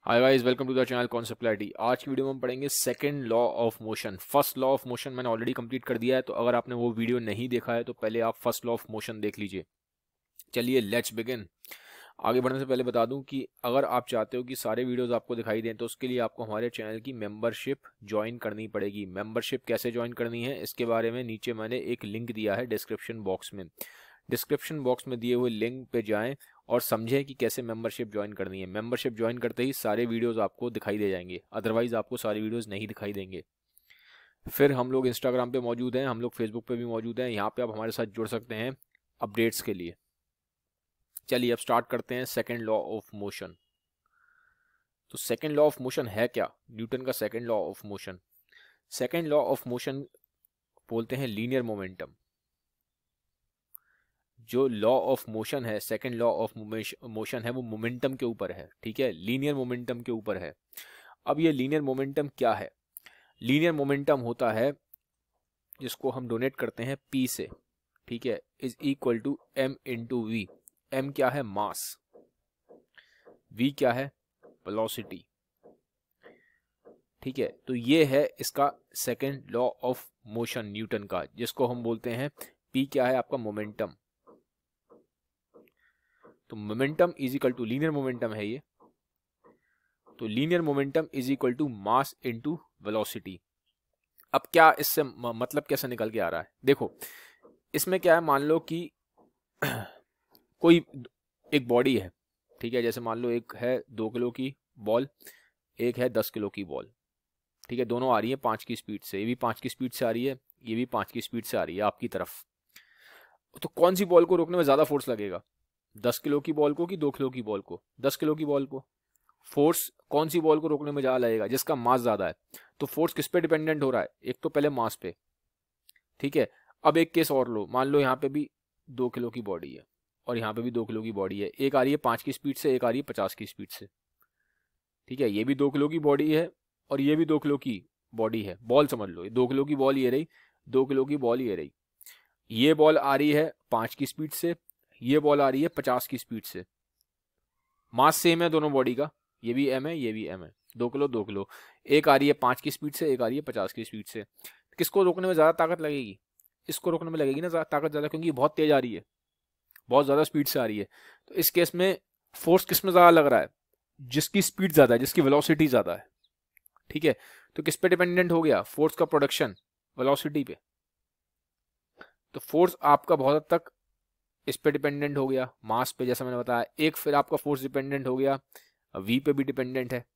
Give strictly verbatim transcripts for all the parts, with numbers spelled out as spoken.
Hi guys, welcome to the channel concept clarity. आज की video में हम पढ़ेंगे second law of motion. First law of motion मैंने ऑलरेडी कंप्लीट कर दिया है, तो अगर आपने वो वीडियो नहीं देखा है तो पहले आप फर्स्ट लॉ ऑफ मोशन देख लीजिए। चलिए लेट्स बिगिन। आगे बढ़ने से पहले बता दूं कि अगर आप चाहते हो कि सारे वीडियोस आपको दिखाई दें तो उसके लिए आपको हमारे चैनल की मेंबरशिप ज्वाइन करनी पड़ेगी। मेंबरशिप कैसे ज्वाइन करनी है इसके बारे में नीचे मैंने एक लिंक दिया है डिस्क्रिप्शन बॉक्स में। डिस्क्रिप्शन बॉक्स में दिए हुए लिंक पे जाएं और समझें कि कैसे मेंबरशिप ज्वाइन करनी है। मेंबरशिप ज्वाइन करते ही सारे वीडियोस आपको दिखाई दे जाएंगे, अदरवाइज आपको सारे वीडियोस नहीं दिखाई देंगे। फिर हम लोग इंस्टाग्राम पे मौजूद हैं, हम लोग फेसबुक पे भी मौजूद हैं। यहाँ पे आप हमारे साथ जुड़ सकते हैं अपडेट्स के लिए। चलिए अब स्टार्ट करते हैं सेकेंड लॉ ऑफ मोशन। तो सेकेंड लॉ ऑफ मोशन है क्या? न्यूटन का second law of motion. Second law of motion बोलते हैं लीनियर मोमेंटम। जो लॉ ऑफ मोशन है, सेकेंड लॉ ऑफ मोशन है, वो मोमेंटम के ऊपर है। ठीक है, लीनियर मोमेंटम के ऊपर है। अब ये लीनियर मोमेंटम क्या है? लीनियर मोमेंटम होता है जिसको हम डोनेट करते हैं पी से, ठीक है, is equal to M into V. M क्या है? मास। वी क्या है? वेलोसिटी। ठीक है, तो ये है इसका second law of motion Newton का, जिसको हम बोलते हैं पी क्या है? आपका मोमेंटम। तो momentum is equal to linear momentum है ये। तो linear momentum is equal to mass into velocity. अब क्या इससे मतलब कैसे निकल के आ रहा है? देखो, इसमें क्या है, मान लो कि कोई एक बॉडी है, ठीक है, जैसे मान लो एक है दो किलो की बॉल, एक है दस किलो की बॉल। ठीक है, दोनों आ रही है पांच की स्पीड से। ये भी पांच की स्पीड से आ रही है, ये भी पांच की स्पीड से आ रही है आपकी तरफ। तो कौन सी बॉल को रोकने में ज्यादा फोर्स लगेगा? दस किलो की बॉल को कि दो किलो की बॉल को? दस किलो की बॉल को। फोर्स कौन सी बॉल को रोकने में ज्यादा लगेगा? जिसका मास ज्यादा है। तो फोर्स किस पे डिपेंडेंट हो रहा है? एक तो पहले मास पे। ठीक है, अब एक केस और लो, मान लो यहाँ पे भी दो किलो की बॉडी है और यहाँ पे भी दो किलो की बॉडी है। एक आ रही है पांच की स्पीड से, एक आ रही है पचास की स्पीड से। ठीक है, ये भी दो किलो की बॉडी है और ये भी दो किलो की बॉडी है। बॉल समझ लो, दो किलो की बॉल ये रही, दो किलो की बॉल ये रही। ये बॉल आ रही है पांच की स्पीड से, ये बॉल आ रही है पचास की स्पीड से। मास सेम है दोनों बॉडी का, ये भी एम है, ये भी एम है, दो किलो दो किलो। एक आ रही है पांच की स्पीड से, एक आ रही है पचास की स्पीड से। किसको रोकने में ज्यादा ताकत लगेगी? इसको रोकने में लगेगी ना ताकत ज्यादा, क्योंकि बहुत तेज आ रही है, बहुत ज्यादा स्पीड से आ रही है। तो इस केस में फोर्स किस में ज्यादा लग रहा है? जिसकी स्पीड ज्यादा है, जिसकी वेलोसिटी ज्यादा है। ठीक है, तो किस पे डिपेंडेंट हो गया फोर्स का प्रोडक्शन? वेलोसिटी पे। तो फोर्स आपका बहुत हद तक इस पे डिपेंडेंट हो गया, मास पे, जैसा मैंने बताया। एक फिर आपका फोर्स डिपेंडेंट हो गया वी पे भी डिपेंडेंट है।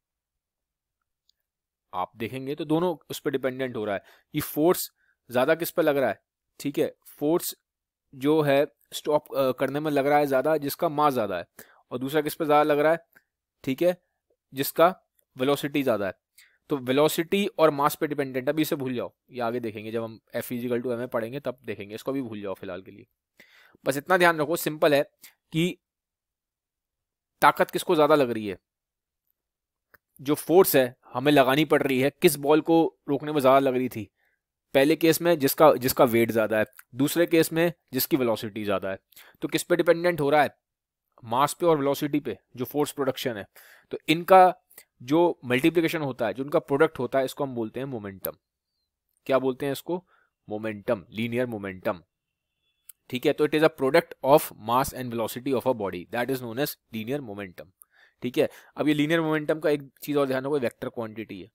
आप देखेंगे तो दोनों उस पर डिपेंडेंट हो रहा है कि फोर्स ज्यादा किस पे लग रहा है। ठीक है, फोर्स जो है स्टॉप करने में लग रहा है ज्यादा जिसका मास ज्यादा है, और दूसरा किस पे ज्यादा लग रहा है? ठीक है, जिसका वेलोसिटी ज्यादा है। तो वेलोसिटी और मास पे डिपेंडेंट। अभी इसे भूल जाओ, ये आगे देखेंगे जब हम एफ फिजिकल टू एम पढ़ेंगे तब देखेंगे, इसको भी भूल जाओ फिलहाल के लिए। बस इतना ध्यान रखो, सिंपल है कि ताकत किसको ज्यादा लग रही है, जो फोर्स है हमें लगानी पड़ रही है, किस बॉल को रोकने में ज्यादा लग रही थी? पहले केस में जिसका जिसका वेट ज्यादा है, दूसरे केस में जिसकी वेलोसिटी ज्यादा है। तो किस पे डिपेंडेंट हो रहा है? मास पे और वेलोसिटी पे, जो फोर्स प्रोडक्शन है। तो इनका जो मल्टीप्लिकेशन होता है, जो उनका प्रोडक्ट होता है, इसको हम बोलते हैं मोमेंटम। क्या बोलते हैं इसको? Momentum, linear momentum. ठीक है, तो it is a product of mass and velocity of a body, that is known as linear momentum. ठीक है, अब ये लीनियर मोमेंटम का एक चीज और ध्यान रखो, वेक्टर क्वांटिटी है।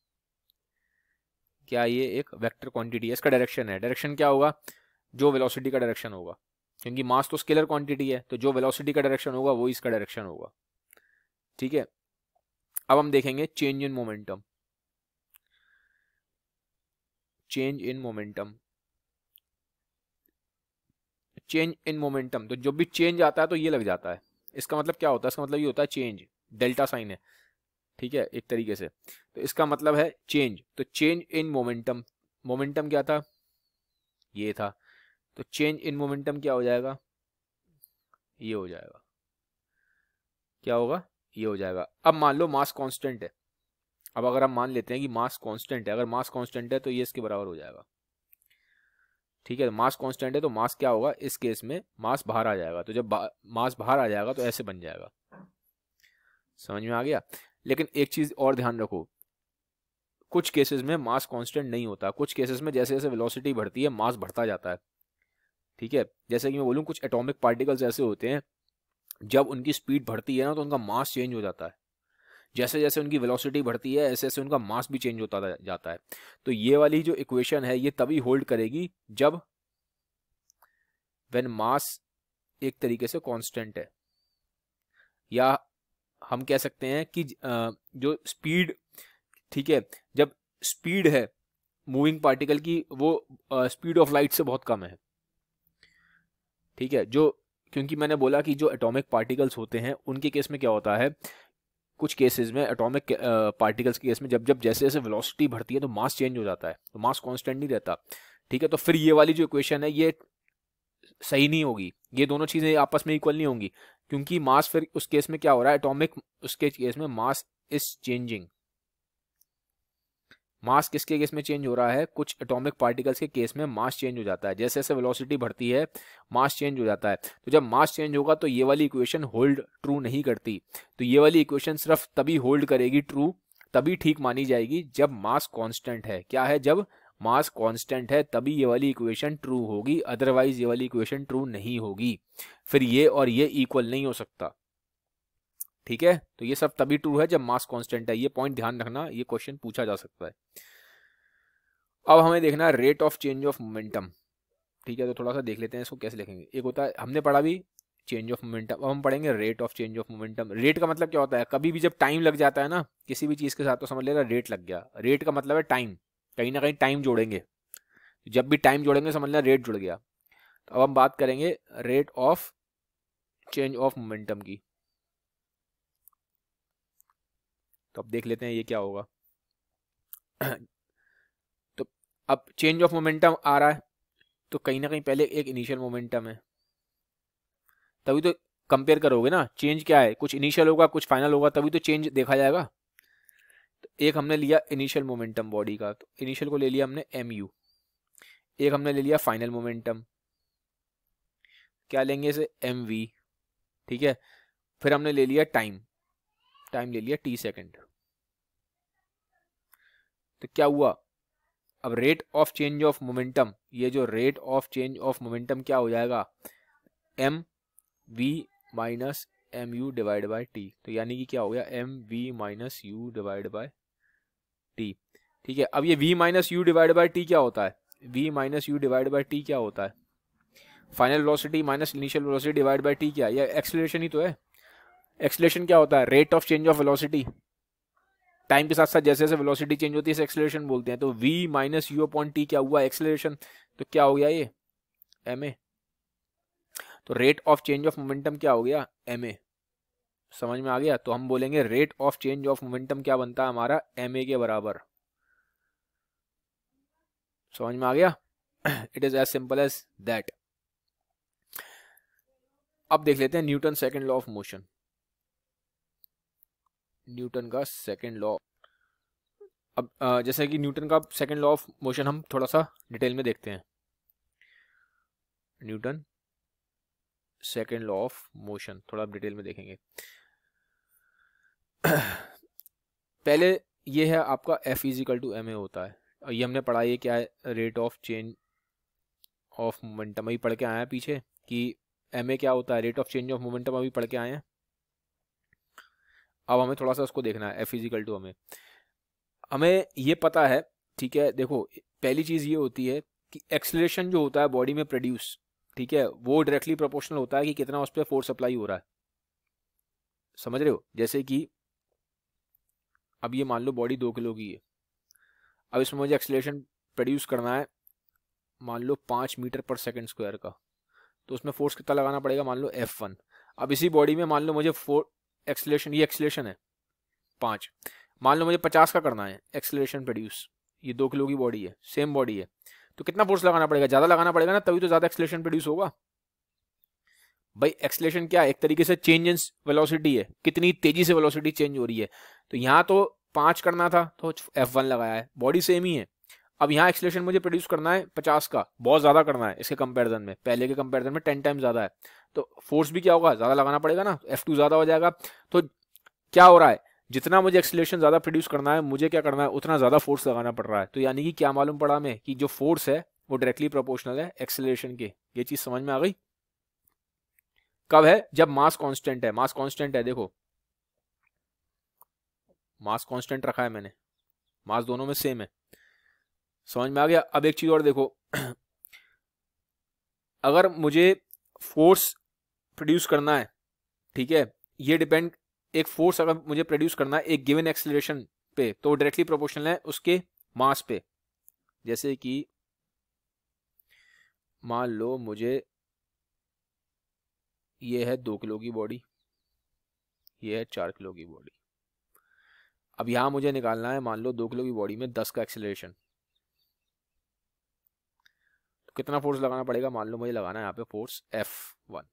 क्या ये एक वेक्टर क्वांटिटी है? इसका डायरेक्शन है। डायरेक्शन क्या होगा? जो वेलोसिटी का डायरेक्शन होगा, क्योंकि मास तो स्केलर क्वांटिटी है, तो जो वेलोसिटी का डायरेक्शन होगा वो इसका डायरेक्शन होगा। ठीक है, अब हम देखेंगे change in momentum. Change in momentum, change in momentum, तो जब भी चेंज आता है तो ये लग जाता है। इसका मतलब क्या होता है? इसका मतलब ये होता है चेंज, डेल्टा साइन है। ठीक है, एक तरीके से तो इसका मतलब है चेंज। तो चेंज इन मोमेंटम, मोमेंटम क्या था? ये था। तो चेंज इन मोमेंटम क्या हो जाएगा? ये हो जाएगा। क्या होगा? ये हो जाएगा। अब मान लो मास कांस्टेंट है। अब अगर हम मान लेते हैं कि मास कांस्टेंट है, अगर मास कांस्टेंट है तो ये इसके बराबर हो जाएगा। ठीक है, मास कांस्टेंट है तो मास क्या होगा? इस केस में मास बाहर आ जाएगा। तो जब मास बाहर आ जाएगा तो ऐसे बन जाएगा। समझ में आ गया? लेकिन एक चीज और ध्यान रखो, कुछ केसेस में मास कांस्टेंट नहीं होता, कुछ केसेस में जैसे जैसे वेलोसिटी बढ़ती है मास बढ़ता जाता है, ठीक है। जैसे कि मैं बोलूँ कुछ एटॉमिक पार्टिकल्स ऐसे होते हैं जब उनकी स्पीड बढ़ती है ना तो उनका मास चेंज हो जाता है, जैसे जैसे उनकी वेलोसिटी बढ़ती है ऐसे ऐसे उनका मास भी चेंज होता जाता है। तो ये वाली जो इक्वेशन है ये तभी होल्ड करेगी जब व्हेन मास एक तरीके से कांस्टेंट है, या हम कह सकते हैं कि जो स्पीड, ठीक है, जब स्पीड है मूविंग पार्टिकल की वो स्पीड ऑफ लाइट से बहुत कम है, ठीक है। जो क्योंकि मैंने बोला कि जो एटॉमिक पार्टिकल्स होते हैं उनके केस में क्या होता है, कुछ केसेस में एटॉमिक पार्टिकल्स के केस में जब जब जैसे जैसे वेलोसिटी बढ़ती है तो मास चेंज हो जाता है, तो मास कांस्टेंट नहीं रहता, ठीक है। तो फिर ये वाली जो इक्वेशन है ये सही नहीं होगी, ये दोनों चीजें आपस में इक्वल नहीं होंगी, क्योंकि मास फिर उस केस में क्या हो रहा है, एटॉमिक उसके केस में मास इज चेंजिंग। मास किसके केस में चेंज हो रहा है, कुछ एटॉमिक पार्टिकल्स के केस में मास चेंज हो जाता है, जैसे जैसे वेलोसिटी बढ़ती है मास चेंज हो जाता है। तो जब मास चेंज होगा तो ये वाली इक्वेशन होल्ड ट्रू नहीं करती, तो ये वाली इक्वेशन सिर्फ तभी होल्ड करेगी ट्रू, तभी ठीक मानी जाएगी जब मास कांस्टेंट है। क्या है, जब मास कांस्टेंट है तभी ये वाली इक्वेशन ट्रू होगी, अदरवाइज ये वाली इक्वेशन ट्रू नहीं होगी। फिर ये और ये इक्वल नहीं हो सकता, ठीक है। तो ये सब तभी ट्रू है जब मास कांस्टेंट है, ये पॉइंट ध्यान रखना, ये क्वेश्चन पूछा जा सकता है। अब हमें देखना है rate of change of momentum, ठीक है। तो थोड़ा सा देख लेते हैं इसको कैसे लिखेंगे। एक होता है, हमने पढ़ा भी चेंज ऑफ मोमेंटम, अब हम पढ़ेंगे rate of change of momentum. Rate का मतलब क्या होता है, कभी भी जब टाइम लग जाता है ना किसी भी चीज के साथ तो समझ लेना रेट लग गया। रेट का मतलब है टाइम, कहीं ना कहीं टाइम जोड़ेंगे, जब भी टाइम जोड़ेंगे समझ लेना रेट जुड़ गया। तो अब हम बात करेंगे rate of change of momentum की। तो अब देख लेते हैं ये क्या होगा। तो अब चेंज ऑफ मोमेंटम आ रहा है तो कहीं ना कहीं पहले एक इनिशियल मोमेंटम है, तभी तो कंपेयर करोगे ना, चेंज क्या है, कुछ इनिशियल होगा कुछ फाइनल होगा तभी तो चेंज देखा जाएगा। तो एक हमने लिया इनिशियल मोमेंटम बॉडी का, तो इनिशियल को ले लिया हमने एम यू। एक हमने ले लिया फाइनल मोमेंटम, क्या लेंगे इसे, एम वी, ठीक है। फिर हमने ले लिया टाइम, टाइम ले लिया टी सेकेंड। तो क्या हुआ, अब rate of change of momentum, ये जो rate of change of momentum क्या हो जाएगा, M V minus M U divide by T. तो यानी कि क्या हो गया, M V minus U divide by T, ठीक है। अब ये v minus U divide by T क्या होता है, v minus U divide by T क्या होता है, final velocity minus initial velocity divide by T, क्या ये एक्सेलरेशन ही तो है। एक्सेलरेशन क्या होता है, rate of change of velocity, time के साथ साथ जैसे जैसे वेलोसिटी चेंज होती है इसे एक्सेलरेशन बोलते हैं। तो v minus U upon T क्या हुआ, एक्सेलरेशन, तो क्या हो गया ये एम ए। तो rate of change of momentum क्या हो गया, एम ए। समझ में आ गया। तो हम बोलेंगे rate of change of momentum क्या बनता है हमारा, एम ए के बराबर। समझ में आ गया। It is as simple as that. अब देख लेते हैं Newton second law of motion, Newton का सेकंड लॉ। अब जैसे कि न्यूटन का सेकंड लॉ ऑफ मोशन हम थोड़ा सा डिटेल में देखते हैं। Newton second law of motion थोड़ा डिटेल में देखेंगे। पहले ये है आपका F equal to M A होता है, और ये हमने पढ़ा, ये क्या है, rate of change of momentum. अभी पढ़ के आए हैं पीछे कि एम ए क्या होता है, rate of change of momentum, अभी पढ़ के आए हैं। अब हमें थोड़ा सा उसको देखना है, F इजिकल टू हमें हमें ये पता है, ठीक है। देखो पहली चीज़ ये होती है कि एक्सेलरेशन जो होता है बॉडी में प्रोड्यूस, ठीक है, वो डायरेक्टली प्रोपोर्शनल होता है कि कितना उस पर फोर्स अप्लाई हो रहा है। समझ रहे हो, जैसे कि अब ये मान लो बॉडी दो किलो की है, अब इसमें मुझे एक्सेलरेशन प्रोड्यूस करना है मान लो पाँच मीटर पर सेकंड स्क्वायर का, तो उसमें फोर्स कितना लगाना पड़ेगा, मान लो एफ वन। अब इसी बॉडी में मान लो मुझे फोर एक्सेलरेशन, ये एक्सेलरेशन है पाँच, मान लो मुझे पचास का करना है एक्सेलरेशन प्रोड्यूस, ये दो किलो की बॉडी है, सेम बॉडी है, तो कितना फोर्स लगाना पड़ेगा, ज़्यादा लगाना पड़ेगा ना, तभी तो ज़्यादा एक्सेलरेशन प्रोड्यूस होगा। भाई एक्सेलरेशन क्या है, एक तरीके से चेंज इन वेलोसिटी है, कितनी तेजी से वेलोसिटी चेंज हो रही है। तो यहाँ तो पाँच करना था तो एफ वन लगाया है, बॉडी सेम ही है। अब यहाँ एक्सेलरेशन मुझे प्रोड्यूस करना है पचास का, बहुत ज़्यादा करना है इसके कंपैरिजन में, पहले के कंपैरिजन में टेन टाइम ज़्यादा है, तो फोर्स भी क्या होगा, ज़्यादा लगाना पड़ेगा ना, एफ टू ज़्यादा हो जाएगा। तो क्या हो रहा है, जितना मुझे एक्सेलरेशन ज़्यादा प्रोड्यूस करना है, मुझे क्या करना है, उतना ज़्यादा फोर्स लगाना पड़ रहा है। तो यानी कि क्या मालूम पड़ा हमें कि जो फोर्स है वो डायरेक्टली प्रोपोर्शनल है एक्सेलरेशन के। ये चीज़ समझ में आ गई? कब है? जब मास कांस्टेंट है। मास कांस्टेंट है, देखो मास कांस्टेंट रखा है मैंने, मास दोनों में सेम है। समझ में आ गया? अब एक चीज और देखो, अगर मुझे फोर्स प्रोड्यूस करना है, ठीक है, ये डिपेंड, एक फोर्स अगर मुझे प्रोड्यूस करना है एक गिवन एक्सेलरेशन पे, तो डायरेक्टली प्रोपोर्शनल है उसके मास पे। जैसे कि मान लो मुझे ये है दो किलो की बॉडी, ये है चार किलो की बॉडी। अब यहां मुझे निकालना है, मान लो दो किलो की बॉडी में दस का एक्सेलरेशन, तो कितना फोर्स लगाना पड़ेगा? मान लो मुझे लगाना है यहाँ पे फोर्स एफ वन।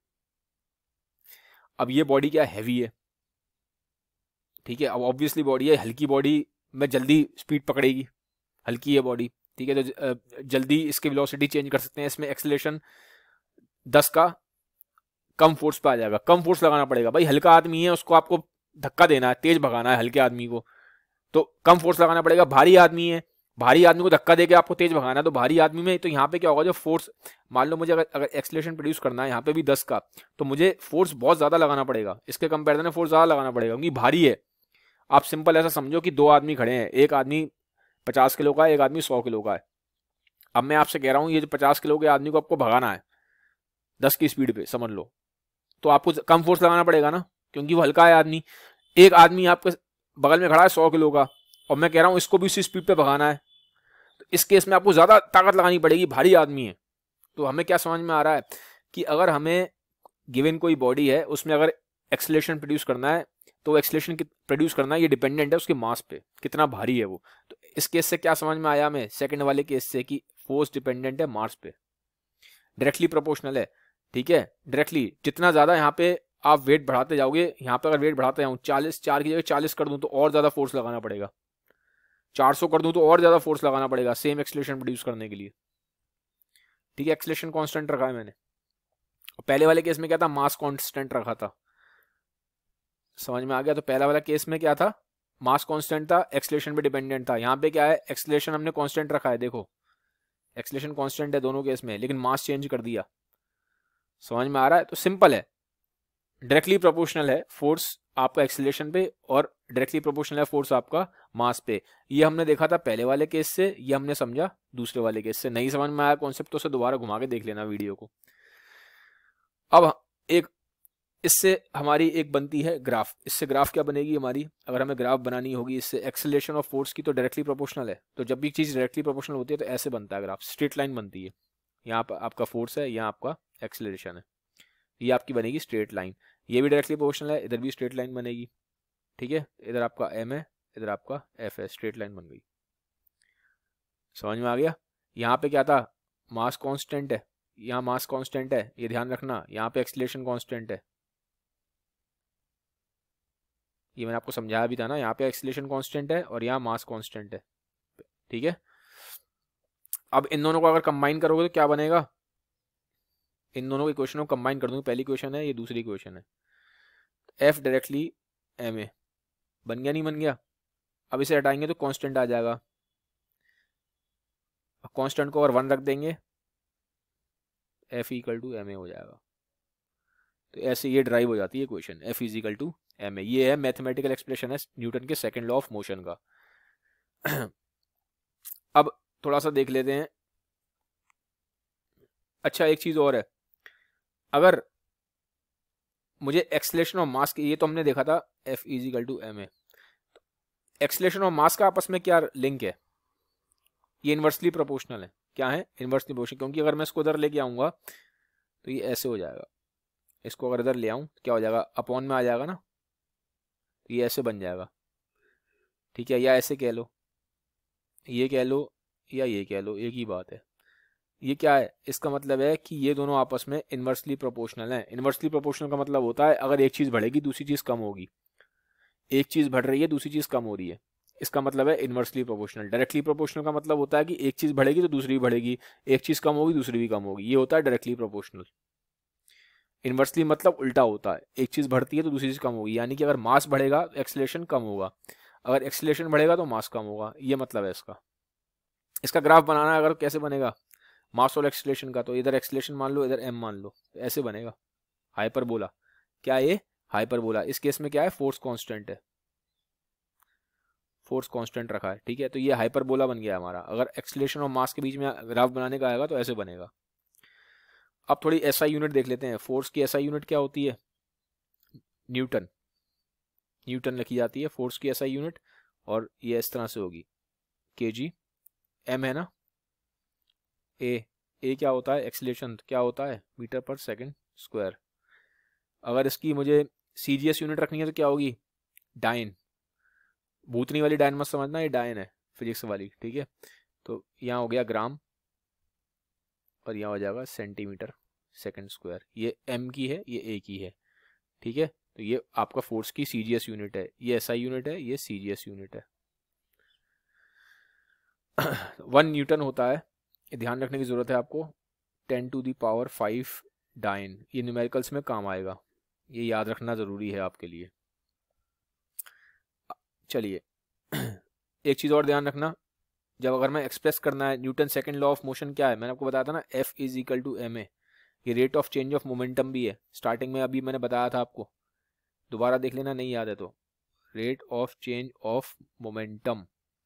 अब ये बॉडी क्या हैवी है, ठीक है, अब ऑब्वियसली बॉडी है, हल्की बॉडी में जल्दी स्पीड पकड़ेगी, हल्की है बॉडी, ठीक है, तो जल्दी इसकी वेलोसिटी चेंज कर सकते हैं। इसमें एक्सेलरेशन दस का कम फोर्स पे आ जाएगा, कम फोर्स लगाना पड़ेगा। भाई हल्का आदमी है, उसको आपको धक्का देना है, तेज भगाना है हल्के आदमी को, तो कम फोर्स लगाना पड़ेगा। भारी आदमी है, भारी आदमी को धक्का देके आपको तेज भगाना है, तो भारी आदमी में तो यहाँ पे क्या होगा, जो फोर्स, मान लो मुझे अगर अगर एक्सेलरेशन प्रोड्यूस करना है यहाँ पे भी दस का, तो मुझे फोर्स बहुत ज्यादा लगाना पड़ेगा, इसके कंपेरिजन में फोर्स ज्यादा लगाना पड़ेगा क्योंकि भारी है। आप सिंपल ऐसा समझो कि दो आदमी खड़े हैं, एक आदमी पचास किलो का है, एक आदमी सौ किलो का है। अब मैं आपसे कह रहा हूँ ये जो पचास किलो के आदमी को आपको भगाना है दस की स्पीड पे, समझ लो, तो आपको कम फोर्स लगाना पड़ेगा ना, क्योंकि वो हल्का है आदमी। एक आदमी आपके बगल में खड़ा है सौ किलो का, और मैं कह रहा हूं इसको भी उसी स्पीड पे भगाना है, तो इस केस में आपको ज्यादा ताकत लगानी पड़ेगी, भारी आदमी है। तो हमें क्या समझ में आ रहा है कि अगर हमें गिवन कोई बॉडी है, उसमें अगर एक्सेलरेशन प्रोड्यूस करना है, तो एक्सेलरेशन प्रोड्यूस करना है ये डिपेंडेंट है उसके मास पे, कितना भारी है वो। तो इस केस से क्या समझ में आया हमें, सेकंड वाले केस से, कि फोर्स डिपेंडेंट है मास पे, डायरेक्टली प्रोपोर्शनल है, ठीक है, डायरेक्टली। जितना ज्यादा यहाँ पे आप वेट बढ़ाते जाओगे, यहाँ पे अगर वेट बढ़ाते जाऊँ चालीस, चार की जगह चालीस कर दूं तो और ज्यादा फोर्स लगाना पड़ेगा, चार सौ कर दूं तो और ज्यादा फोर्स लगाना पड़ेगा सेम एक्सेलरेशन प्रोड्यूस करने के लिए, ठीक है। एक्सेलरेशन कांस्टेंट रखा है मैंने। पहले वाले केस में क्या था, मास कांस्टेंट रखा था, समझ में आ गया? तो पहला वाला केस में क्या था, मास कांस्टेंट था, एक्सेलरेशन पे डिपेंडेंट था। यहाँ पे क्या है, एक्सेलरेशन हमने कांस्टेंट रखा है, देखो एक्सेलरेशन कांस्टेंट है दोनों केस में, लेकिन मास चेंज कर दिया। समझ में आ रहा है? तो सिंपल है, डायरेक्टली प्रोपोर्शनल है फोर्स आपका एक्सेलरेशन पे, और डायरेक्टली प्रोपोर्शनल है फोर्स आपका मास पे। ये हमने देखा था पहले वाले केस से, ये हमने समझा दूसरे वाले केस से। नहीं समझ में आया कॉन्सेप्ट तो से दोबारा घुमा के देख लेना वीडियो को। अब एक इससे हमारी एक बनती है ग्राफ। इससे ग्राफ क्या बनेगी हमारी, अगर हमें ग्राफ बनानी होगी इससे एक्सेलरेशन ऑफ फोर्स की, तो डायरेक्टली प्रोपोर्शनल है, तो जब भी चीज डायरेक्टली प्रोपोर्शनल होती है तो ऐसे बनता है ग्राफ, स्ट्रेट लाइन बनती है। यहाँ पर आपका फोर्स है, यहाँ आपका एक्सेलरेशन है, ये आपकी बनेगी स्ट्रेट लाइन। ये भी डायरेक्टली प्रोपोर्शनल है, इधर भी स्ट्रेट लाइन बनेगी, ठीक है, इधर आपका एम है, इधर आपका एफ है, स्ट्रेट लाइन बन गई। समझ में आ गया? यहाँ पे क्या था, मास कांस्टेंट है, यहाँ मास कांस्टेंट है, ये ध्यान रखना, यहाँ पे एक्सेलरेशन कांस्टेंट है, ये मैंने आपको समझाया भी था ना, यहाँ पे एक्सेलरेशन कांस्टेंट है और यहाँ मास कांस्टेंट है, ठीक है। अब इन दोनों को अगर कंबाइन करोगे तो क्या बनेगा, इन दोनों के इक्वेशन को कंबाइन कर दूंगी, पहली इक्वेशन है, ये दूसरी इक्वेशन है, एफ डायरेक्टली एम ए बन गया, नहीं बन गया? अब इसे हटाएंगे तो कांस्टेंट आ जाएगा, कांस्टेंट को अगर वन रख देंगे F equal to M A हो जाएगा। तो ऐसे ये ड्राइव हो जाती है equation, F is equal to M A. ये है मैथमेटिकल एक्सप्रेशन है न्यूटन के सेकंड लॉ ऑफ मोशन का। अब थोड़ा सा देख लेते हैं। अच्छा एक चीज और है, अगर मुझे एक्सेलरेशन ऑफ मास की, ये तो हमने देखा था F is equal to M A, acceleration of mass का आपस में क्या लिंक है, ये इनवर्सली प्रोपोर्शनल है। क्या है, इनवर्सली प्रोपोर्शनल, क्योंकि अगर मैं इसको इधर लेके आऊंगा तो ये ऐसे हो जाएगा, इसको अगर इधर ले आऊं तो क्या हो जाएगा, अपॉन में आ जाएगा ना, तो ये ऐसे बन जाएगा, ठीक है, या ऐसे कह लो, ये कह लो या ये कह लो, एक ही बात है। ये क्या है, इसका मतलब है कि ये दोनों आपस में इनवर्सली प्रोपोर्शनल हैं। इनवर्सली प्रोपोर्शनल का मतलब होता है अगर एक चीज बढ़ेगी दूसरी चीज कम होगी, एक चीज बढ़ रही है दूसरी चीज कम हो रही है, इसका मतलब है इनवर्सली प्रोपोर्शनल। डायरेक्टली प्रोपोर्शनल का मतलब होता है कि एक चीज बढ़ेगी तो दूसरी भी बढ़ेगी, एक चीज कम होगी दूसरी भी कम होगी, ये होता है डायरेक्टली प्रोपोर्शनल। इन्वर्सली मतलब उल्टा होता है, एक चीज़ बढ़ती है तो दूसरी चीज़ कम होगी, यानी कि अगर मास बढ़ेगा तो एक्सीलरेशन कम होगा, अगर एक्सीलरेशन बढ़ेगा तो मास कम होगा, ये मतलब है इसका। इसका ग्राफ बनाना है अगर, कैसे बनेगा मास और एक्सीलरेशन का, तो इधर एक्सीलरेशन मान लो, इधर एम मान लो, तो ऐसे बनेगा हाइपरबोला। क्या ये हाइपरबोला, इस केस में क्या है फोर्स कांस्टेंट है, फोर्स कांस्टेंट रखा है, ठीक है। तो ये हाइपरबोला बन गया हमारा। अगर एक्सीलरेशन और मास के बीच में ग्राफ बनाने का आएगा तो ऐसे बनेगा। अब थोड़ी एसआई यूनिट देख लेते हैं। फोर्स की एसआई यूनिट क्या होती है, न्यूटन, न्यूटन लिखी जाती है फोर्स की एसआई यूनिट, और ये इस तरह से होगी केजी, एम है ना, ए, ए क्या होता है एक्सीलरेशन, क्या होता है मीटर पर सेकंड स्क्वायर। अगर इसकी मुझे सीजीएस यूनिट रखनी है तो क्या होगी, डाइन, भूतनी वाली डाइन मत समझना, ये डाइन है फिजिक्स वाली, ठीक है। तो यहाँ हो गया ग्राम और यहाँ हो जाएगा सेंटीमीटर सेकंड स्क्वायर, ये एम की है ये ए की है, ठीक है। तो ये आपका फोर्स की सीजीएस यूनिट है, ये एसआई यूनिट है, ये सीजीएस यूनिट है। वन न्यूटन होता है, ये ध्यान रखने की जरूरत है आपको, ten to the power five dyne, ये न्यूमेरिकल्स में काम आएगा, ये याद रखना ज़रूरी है आपके लिए। चलिए एक चीज़ और ध्यान रखना, जब अगर मैं एक्सप्रेस करना है Newton second law of motion क्या है, मैंने आपको बताया था ना, F is equal to M A, ये rate of change of momentum भी है, स्टार्टिंग में अभी मैंने बताया था आपको, दोबारा देख लेना नहीं याद है तो, rate of change of momentum,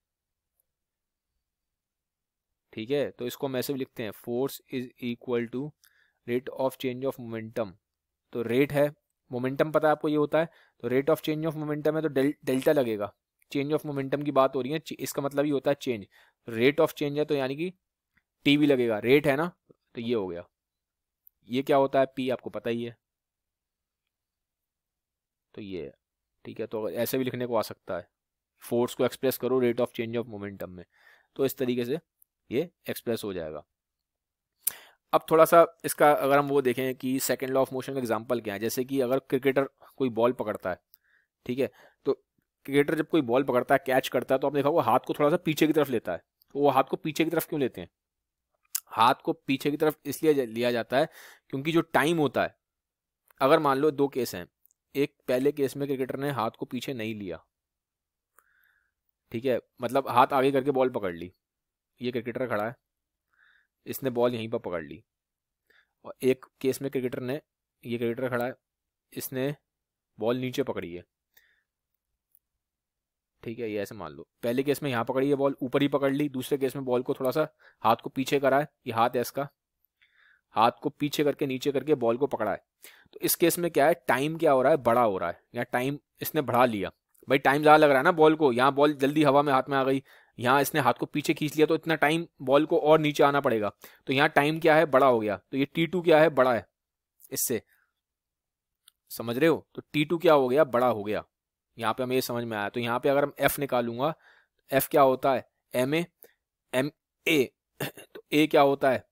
ठीक है। तो इसको हम ऐसे भी लिखते हैं, force is equal to rate of change of momentum, तो रेट है, मोमेंटम पता है आपको ये होता है, तो rate of change of momentum है तो डेल, डेल्टा लगेगा, चेंज ऑफ मोमेंटम की बात हो रही है, इसका मतलब ये होता है चेंज, रेट ऑफ चेंज है तो यानी कि टी भी लगेगा, रेट है ना, तो ये हो गया, ये क्या होता है पी, आपको पता ही है, तो ये है, ठीक है। तो ऐसे भी लिखने को आ सकता है, फोर्स को एक्सप्रेस करो rate of change of momentum में, तो इस तरीके से ये एक्सप्रेस हो जाएगा। अब थोड़ा सा इसका अगर हम वो देखें कि सेकंड लॉ ऑफ मोशन का एग्जांपल क्या है, जैसे कि अगर क्रिकेटर कोई बॉल पकड़ता है, ठीक है, तो क्रिकेटर जब कोई बॉल पकड़ता है कैच करता है तो आपने देखा वो हाथ को थोड़ा सा पीछे की तरफ लेता है, तो वो हाथ को पीछे की तरफ क्यों लेते हैं, हाथ को पीछे की तरफ इसलिए लिया जाता है क्योंकि जो टाइम होता है, अगर मान लो दो केस हैं, एक पहले केस में क्रिकेटर ने हाथ को पीछे नहीं लिया, ठीक है, मतलब हाथ आगे करके बॉल पकड़ ली, ये क्रिकेटर खड़ा है, इसने बॉल यहीं पर पकड़ ली, और एक केस में क्रिकेटर ने, ये क्रिकेटर खड़ा है, इसने बॉल नीचे पकड़ी है, ठीक है, ये ऐसे मान लो, पहले केस में यहाँ पकड़ी है बॉल, ऊपर ही पकड़ ली, दूसरे केस में बॉल को थोड़ा सा हाथ को पीछे करा है, ये हाथ है इसका, हाथ को पीछे करके नीचे करके बॉल को पकड़ा है, तो इस केस में क्या है, टाइम क्या हो रहा है, बड़ा हो रहा है, या टाइम इसने बढ़ा लिया, भाई टाइम ज़्यादा लग रहा है ना बॉल को, यहाँ बॉल जल्दी हवा में हाथ में आ गई, यहाँ इसने हाथ को पीछे खींच लिया तो इतना टाइम बॉल को और नीचे आना पड़ेगा, तो यहाँ टाइम क्या है, बड़ा हो गया, तो ये टी टू क्या है, बड़ा है इससे, समझ रहे हो, तो टी टू क्या हो गया, बड़ा हो गया, यहाँ पे हमें ये समझ में आया। तो यहाँ पे अगर हम एफ निकालूंगा, एफ क्या होता है, एम ए, एम ए, तो ए क्या होता है,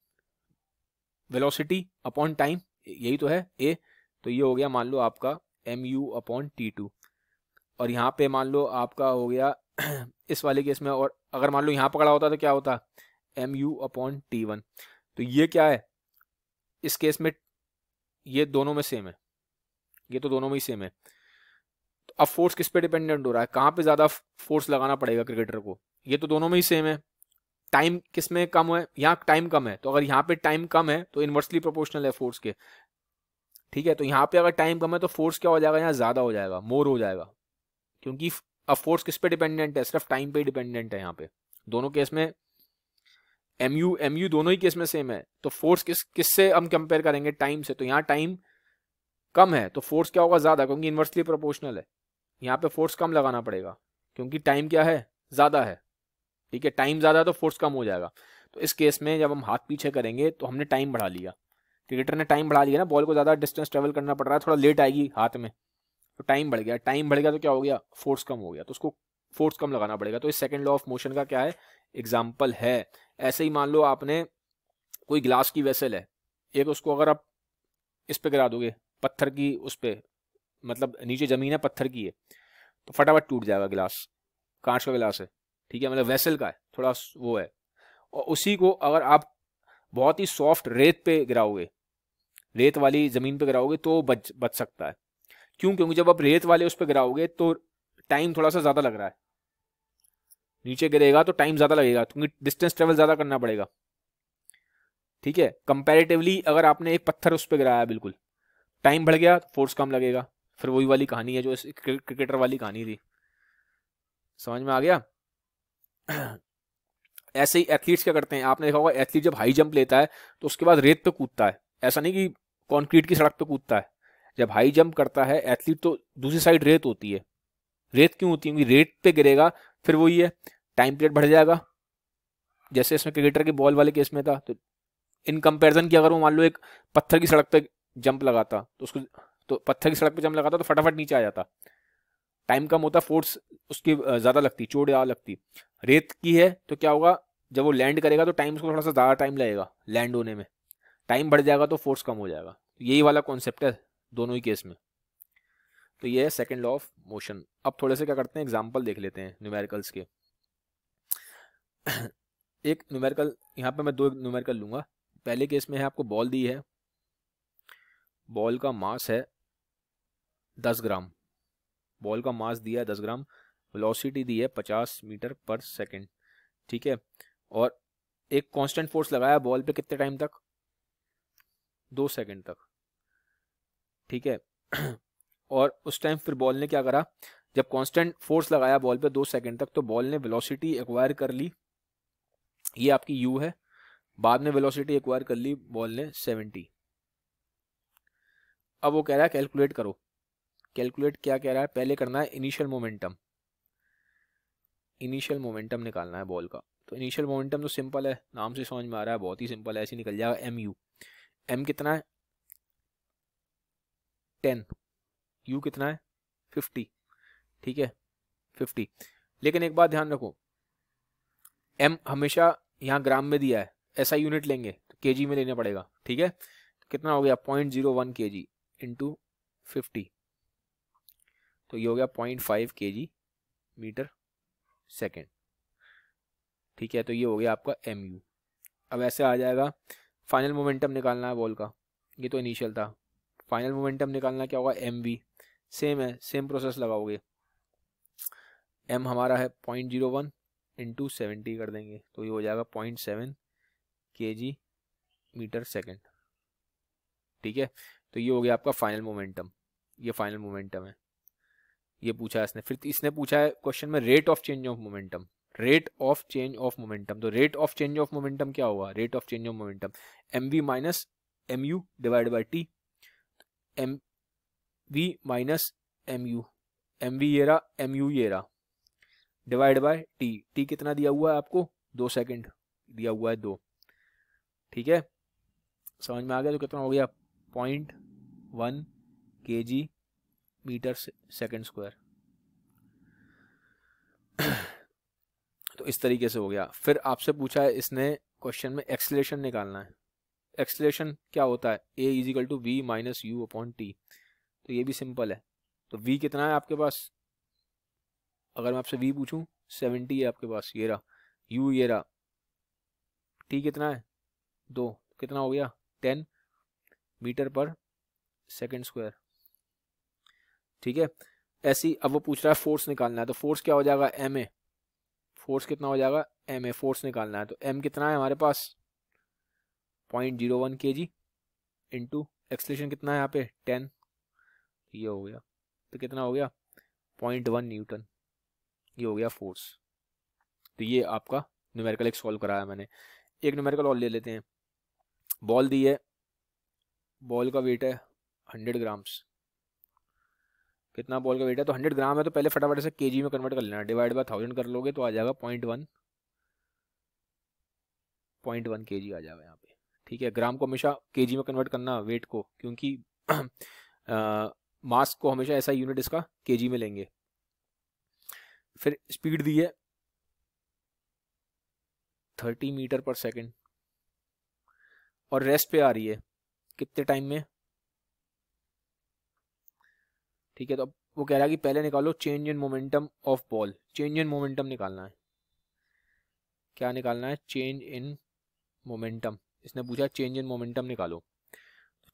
वेलोसिटी अपॉन टाइम, यही तो है ए, तो ये हो गया मान लो आपका M U upon T two, और यहाँ पे मान लो आपका हो गया इस वाले केस में, और अगर मान लो यहाँ पकड़ा होता तो क्या होता, M U upon T one, तो ये क्या है, इस केस में ये दोनों में सेम है, ये तो दोनों में ही सेम है, तो अब फोर्स किस पे डिपेंडेंट हो रहा है, कहाँ पे ज्यादा फोर्स लगाना पड़ेगा क्रिकेटर को, ये तो दोनों में ही सेम है, टाइम किस में कम है, यहाँ टाइम कम है, तो अगर यहाँ पे टाइम कम है तो इनवर्सली प्रोपोर्शनल है फोर्स के, ठीक है, तो यहाँ पे अगर टाइम कम है तो फोर्स क्या हो जाएगा, यहाँ ज्यादा हो जाएगा, मोर हो जाएगा, क्योंकि अब फोर्स किस पे डिपेंडेंट है, सिर्फ टाइम पे डिपेंडेंट है यहाँ पे, दोनों केस में एम यू एम यू दोनों ही केस में सेम है, तो फोर्स किस किससे हम कंपेयर करेंगे, टाइम से, तो यहाँ टाइम कम है तो फोर्स क्या होगा, ज्यादा, क्योंकि इनवर्सली प्रोपोर्शनल है, यहाँ पे फोर्स कम लगाना पड़ेगा क्योंकि टाइम क्या है, ज्यादा है, ठीक है, टाइम ज्यादा है तो फोर्स कम हो जाएगा। तो इस केस में जब हम हाथ पीछे करेंगे तो हमने टाइम बढ़ा लिया, क्रिकेटर ने टाइम बढ़ा लिया ना, बॉल को ज्यादा डिस्टेंस ट्रेवल करना पड़ रहा है, थोड़ा लेट आएगी हाथ में, तो टाइम बढ़ गया, टाइम बढ़ गया तो क्या हो गया, फोर्स कम हो गया, तो उसको फोर्स कम लगाना पड़ेगा, तो इस सेकंड लॉ ऑफ मोशन का क्या है, एग्जाम्पल है। ऐसे ही मान लो आपने कोई ग्लास की वेसल है, एक उसको अगर आप इस पे गिरा दोगे, पत्थर की उस पे, मतलब नीचे जमीन है पत्थर की है, तो फटाफट टूट जाएगा गिलास, कांच का गिलास है, ठीक है, मतलब वेसल का है, थोड़ा वो है, और उसी को अगर आप बहुत ही सॉफ्ट रेत पे गिराओगे, रेत वाली ज़मीन पे गिराओगे तो बच बच सकता है। क्यों? क्योंकि जब आप रेत वाले उस पर गिराओगे तो टाइम थोड़ा सा ज़्यादा लग रहा है, नीचे गिरेगा तो टाइम ज़्यादा लगेगा क्योंकि डिस्टेंस ट्रेवल ज़्यादा करना पड़ेगा। ठीक है, कंपैरेटिवली अगर आपने एक पत्थर उस पर गिराया, बिल्कुल टाइम बढ़ गया, फोर्स कम लगेगा। फिर वही वाली कहानी है जो क्रिकेटर वाली कहानी थी, समझ में आ गया? ऐसे ही एथलीट्स क्या करते हैं, आपने देखा होगा एथलीट जब हाई जंप लेता है तो उसके बाद रेत पे कूदता है, ऐसा नहीं कि कंक्रीट की सड़क पे कूदता है। जब हाई जंप करता है एथलीट तो दूसरी साइड रेत होती है। रेत क्यों होती है? क्योंकि रेत पे गिरेगा, फिर वही है, टाइम पीरियड बढ़ जाएगा। जैसे इसमें क्रिकेटर के बॉल वाले केस में था, तो इन कंपैरिजन की अगर वो मान लो एक पत्थर की सड़क पे जंप लगाता तो उसको, तो पत्थर की सड़क पे जंप लगाता तो फटाफट नीचे आ जाता, टाइम कम होता, फोर्स उसकी ज़्यादा लगती, चोट ज़्यादा लगती। रेत की है तो क्या होगा, जब वो लैंड करेगा तो टाइम उसको थोड़ा सा ज़्यादा टाइम लगेगा लैंड होने में, टाइम बढ़ जाएगा तो फोर्स कम हो जाएगा। यही वाला कॉन्सेप्ट है दोनों ही केस में। तो ये है सेकेंड लॉ ऑफ मोशन। अब थोड़े से क्या करते हैं, एग्जाम्पल देख लेते हैं न्यूमेरिकल्स के। एक न्यूमेरिकल यहाँ पे मैं दो न्यूमेरिकल लूँगा। पहले केस में है आपको बॉल दी है, बॉल का मास है दस ग्राम, बॉल का मास दिया है दस ग्राम, वेलोसिटी दी है पचास मीटर पर सेकंड। ठीक है, और एक कांस्टेंट फोर्स लगाया बॉल पे कितने टाइम तक, दो सेकंड तक। ठीक है, और उस टाइम फिर बॉल ने क्या करा, जब कांस्टेंट फोर्स लगाया बॉल पे दो सेकंड तक तो बॉल ने वेलोसिटी एक्वायर कर ली, ये आपकी यू है। बाद में वेलोसिटी एक्वायर कर ली बॉल ने सेवेंटी। अब वो कह रहा है कैलकुलेट करो। कैलकुलेट क्या कह रहा है, पहले करना है इनिशियल मोमेंटम, इनिशियल मोमेंटम निकालना है बॉल का। तो इनिशियल मोमेंटम तो सिंपल है, नाम से समझ में आ रहा है, बहुत ही सिंपल है, ऐसे निकल जाएगा एम यू। एम कितना है, टेन, यू कितना है, फिफ्टी। ठीक है, फिफ्टी। लेकिन एक बात ध्यान रखो, एम हमेशा यहाँ ग्राम में दिया है, ऐसा यूनिट लेंगे तो केजी में लेना पड़ेगा। ठीक है, तो कितना हो गया, पॉइंट जीरो वन के जी इंटू फिफ्टी, तो ये हो गया पॉइंट फाइव के जी मीटर सेकेंड। ठीक है, तो ये हो गया आपका एम यू। अब ऐसे आ जाएगा, फाइनल मोमेंटम निकालना है बॉल का, ये तो इनिशियल था, फाइनल मोमेंटम निकालना क्या होगा, एम वी। सेम है, सेम प्रोसेस लगाओगे, एम हमारा है point zero one into seventy कर देंगे तो ये हो जाएगा पॉइंट सेवन के जी मीटर सेकेंड। ठीक है, तो ये हो गया आपका फाइनल मोमेंटम, ये फाइनल मोमेंटम है, ये पूछा है इसने। फिर इसने पूछा है क्वेश्चन में rate of change of momentum, rate of change of momentum. तो rate of change of momentum क्या होगा, rate of change of momentum M V minus M U divide by T, M V minus M U, M V ये रहा, M you ये रहा, divide by T. T कितना दिया हुआ है आपको, दो सेकंड दिया हुआ है, दो। ठीक है, समझ में आ गया? तो कितना हो गया, पॉइंट वन के जी मीटर सेकेंड स्क्वायर। तो इस तरीके से हो गया। फिर आपसे पूछा है इसने क्वेश्चन में एक्सेलरेशन निकालना है। एक्सेलरेशन क्या होता है, A is equal to V minus U upon T. तो ये भी सिंपल है। तो v कितना है आपके पास, अगर मैं आपसे v पूछूं, सेवेंटी है आपके पास, ये रहा, u ये रहा, t कितना है, दो, कितना हो गया, ten metre per second square. ठीक है, ऐसी अब वो पूछ रहा है फोर्स निकालना है, तो फोर्स क्या हो जाएगा, एम ए, फोर्स कितना हो जाएगा, एम ए, फोर्स निकालना है। तो m कितना है हमारे पास, पॉइंट जीरो वन के जी इंटू एक्सेलरेशन कितना है यहाँ पे, टेन, ये हो गया, तो कितना हो गया, पॉइंट वन न्यूटन, ये हो गया फोर्स। तो ये आपका न्यूमेरिकल एक सॉल्व कराया मैंने। एक न्यूमेरिकल और ले लेते हैं। बॉल दी है, बॉल का वेट है हंड्रेड ग्राम्स। कितना बॉल का वेट है, तो हंड्रेड ग्राम है, तो पहले फटाफट से केजी में कन्वर्ट कर लेना, डिवाइड बाय थाउजेंड कर लोगे तो आ जाएगा पॉइंट वन, पॉइंट वन के जी आ जाएगा यहाँ पे। ठीक है, ग्राम को हमेशा केजी में कन्वर्ट करना वेट को, क्योंकि मास को हमेशा ऐसा यूनिट इसका केजी में लेंगे। फिर स्पीड दी है थर्टी मीटर पर सेकेंड और रेस्ट पे आ रही है कितने टाइम में। ठीक है, तो अब वो कह रहा है कि पहले निकालो change in momentum of ball. Change in momentum निकालना है, क्या निकालना है, चेंज इन मोमेंटम। इसने पूछा चेंज इन मोमेंटम निकालो।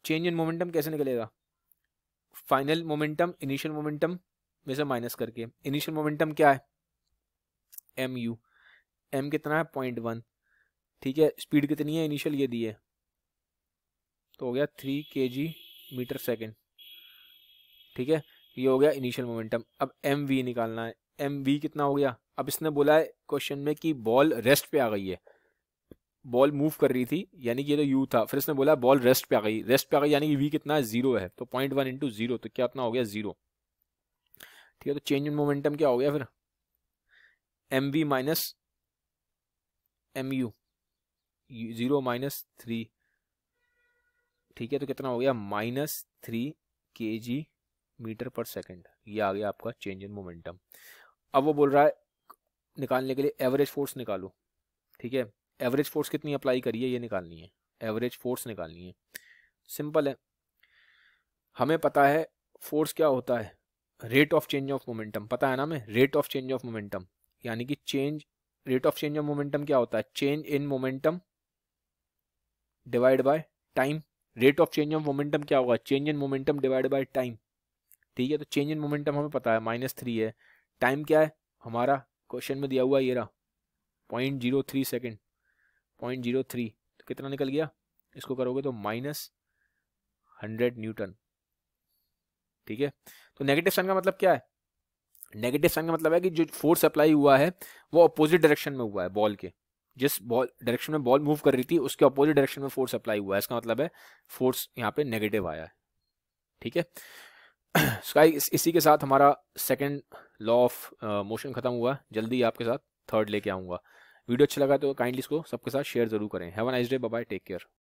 चेंज इन मोमेंटम कैसे निकलेगा? फाइनल मोमेंटम इनिशियल मोमेंटम में से माइनस करके। इनिशियल मोमेंटम क्या है? M U. एम कितना है? Point one. ठीक है, स्पीड कितनी है इनिशियल? ये दी है, तो हो गया थ्री के जी मीटर सेकेंड। ठीक है, ये हो गया इनिशियल मोमेंटम। अब एम वी निकालना है। एम वी कितना हो गया? अब इसने बोला है क्वेश्चन में कि बॉल रेस्ट पे आ गई है, बॉल मूव कर रही थी, यानी कि ये तो यू था, फिर इसने बोला बॉल रेस्ट पे आ गई। रेस्ट पे आ गई यानी कि वी कितना है? जीरो है, तो पॉइंट वन इंटू जीरो, तो क्या इतना हो गया? जीरो। ठीक है, तो चेंज इन मोमेंटम क्या हो गया फिर? M V minus M U, zero minus three. ठीक है, तो कितना हो गया? माइनस थ्री के जी मीटर पर सेकेंड। ये आ गया आपका चेंज इन मोमेंटम। अब वो बोल रहा है निकालने के लिए एवरेज फोर्स निकालो। ठीक है, एवरेज फोर्स कितनी अप्लाई करिए ये निकालनी है, एवरेज फोर्स निकालनी है। सिंपल है, हमें पता है फोर्स क्या होता है, rate of change of momentum पता है ना हमें, rate of change of momentum, यानी कि change, rate of change of momentum क्या होता है? Change in momentum divide by time. Rate of change of momentum क्या होगा? Change in momentum divide by time. ठीक है, तो चेंज इन मोमेंटम हमें पता है माइनस थ्री है, टाइम क्या है हमारा क्वेश्चन में दिया हुआ ये रहा point zero three second, point zero three, तो कितना निकल गया? इसको करोगे तो माइनस हंड्रेड न्यूटन। ठीक है, तो नेगेटिव साइन का मतलब क्या है? नेगेटिव साइन का मतलब है कि जो फोर्स अप्लाई हुआ है वो अपोजिट डायरेक्शन में हुआ है, बॉल के जिस बॉल डायरेक्शन में बॉल मूव कर रही थी उसके अपोजिट डायरेक्शन में फोर्स अप्लाई हुआ है, इसका मतलब है फोर्स यहाँ पे नेगेटिव आया है। ठीक है, स्काई इस, इसी के साथ हमारा सेकंड लॉ ऑफ मोशन खत्म हुआ। जल्दी आपके साथ थर्ड लेके आऊँगा। वीडियो अच्छा लगा तो काइंडली इसको सबके साथ शेयर जरूर करें। Have a nice day, bye bye, take care.